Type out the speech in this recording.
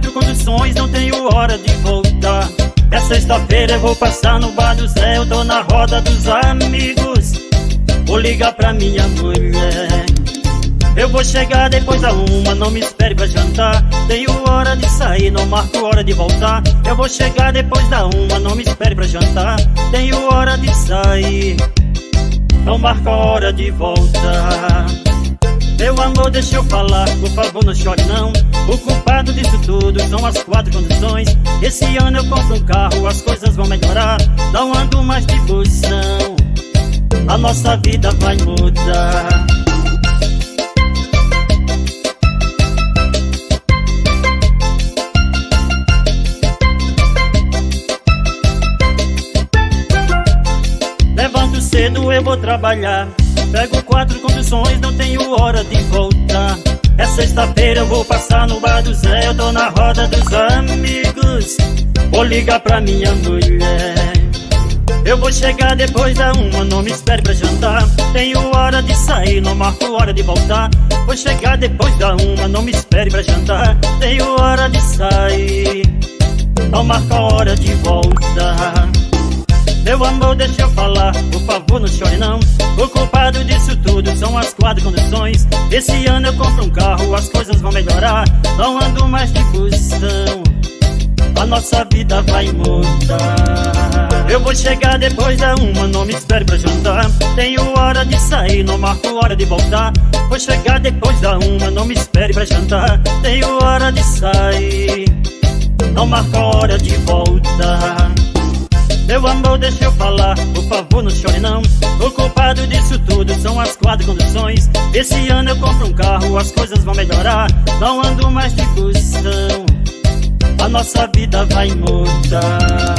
quatro conduções, não tenho hora de voltar. É sexta-feira, eu vou passar no bar do Zé, eu tô na roda dos amigos. Vou ligar pra minha mulher. Eu vou chegar depois da uma, não me espere pra jantar. Tenho hora de sair, não marco hora de voltar. Eu vou chegar depois da uma, não me espere pra jantar. Tenho hora de sair, não marco a hora de voltar. Meu amor, deixa eu falar, por favor não chore não. O culpado disso tudo são as quatro conduções. Esse ano eu compro um carro, as coisas vão melhorar. Não ando mais de busão, a nossa vida vai mudar. Levanto cedo, eu vou trabalhar. Pego quatro conduções, não tenho hora de voltar. É sexta-feira, eu vou passar no bar do Zé, eu tô na roda dos amigos. Vou ligar pra minha mulher. Eu vou chegar depois da uma, não me espere pra jantar. Tenho hora de sair, não marco hora de voltar. Vou chegar depois da uma, não me espere pra jantar. Tenho hora de sair, não marco a hora de voltar. Meu amor, deixa eu falar, por favor não chore não. O culpado disso tudo são as quatro conduções. Esse ano eu compro um carro, as coisas vão melhorar. Não ando mais de busão, a nossa vida vai mudar. Eu vou chegar depois da uma, não me espere pra jantar. Tenho hora de sair, não marco hora de voltar. Vou chegar depois da uma, não me espere pra jantar. Tenho hora de sair, não marco a hora de voltar. Meu amor, deixa eu falar, por favor não chore não. O culpado disso tudo são as quatro conduções. Esse ano eu compro um carro, as coisas vão melhorar. Não ando mais de busão, a nossa vida vai mudar.